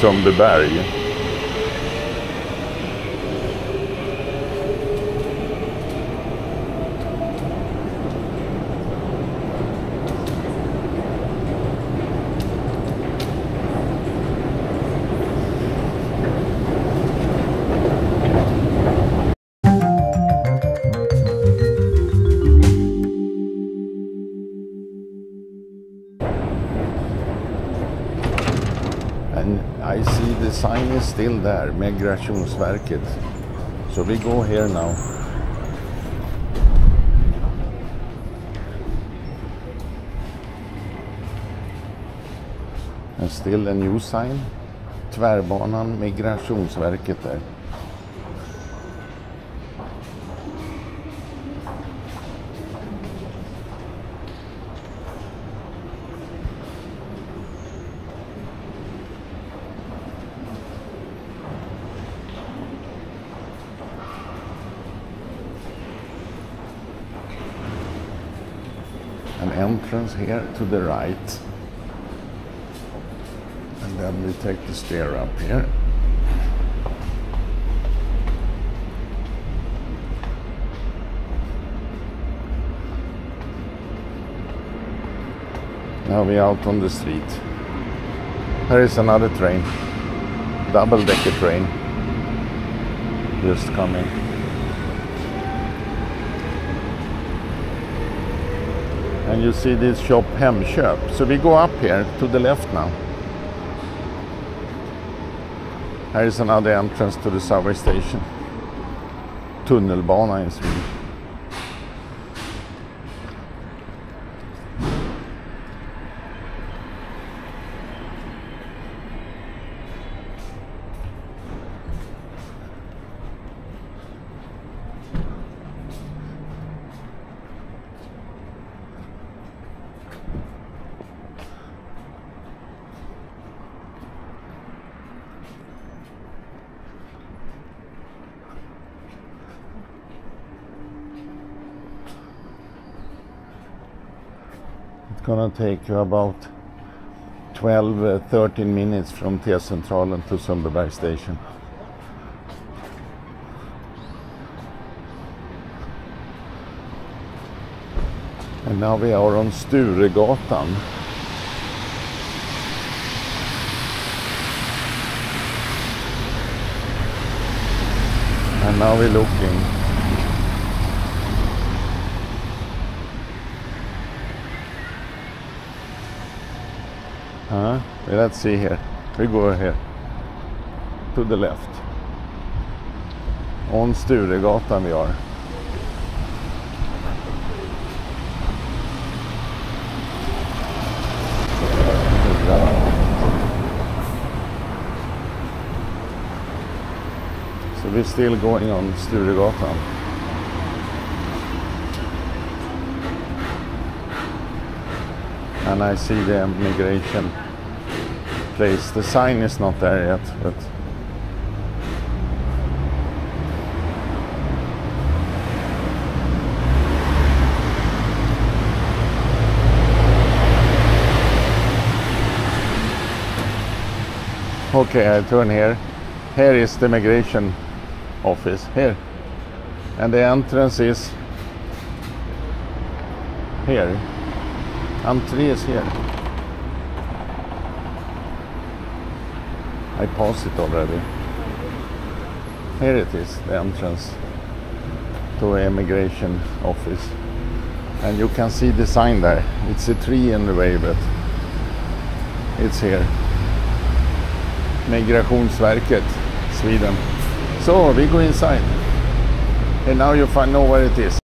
Sundbyberg. And I see the sign is still there, Migrationsverket. So we go here now. And still a new sign. Tvärbanan, Migrationsverket där. An entrance here to the right, and then we take the stair up here. Now we're out on the street. Here is another train, double-decker train, just coming. And you see this shop Hemköp. So we go up here to the left now. Here is another entrance to the subway station. Tunnelbana in Sweden. It's gonna take you about 12-13 minutes from T-centralen to Sundbyberg station. And now we are on Sturegatan. And now we're looking. Well, let's see here. We go here. To the left. On Sturegatan vi are. So we're still going on Sturegatan. And I see the migration place. The sign is not there yet, but okay, I turn here. Here is the migration office, here. And the entrance is here. Entré is here. I passed it already. Here it is, the entrance to immigration office. And you can see the sign there. It's a tree in the way, but it's here. Migrationsverket, Sweden. So we go inside. And now you know where it is.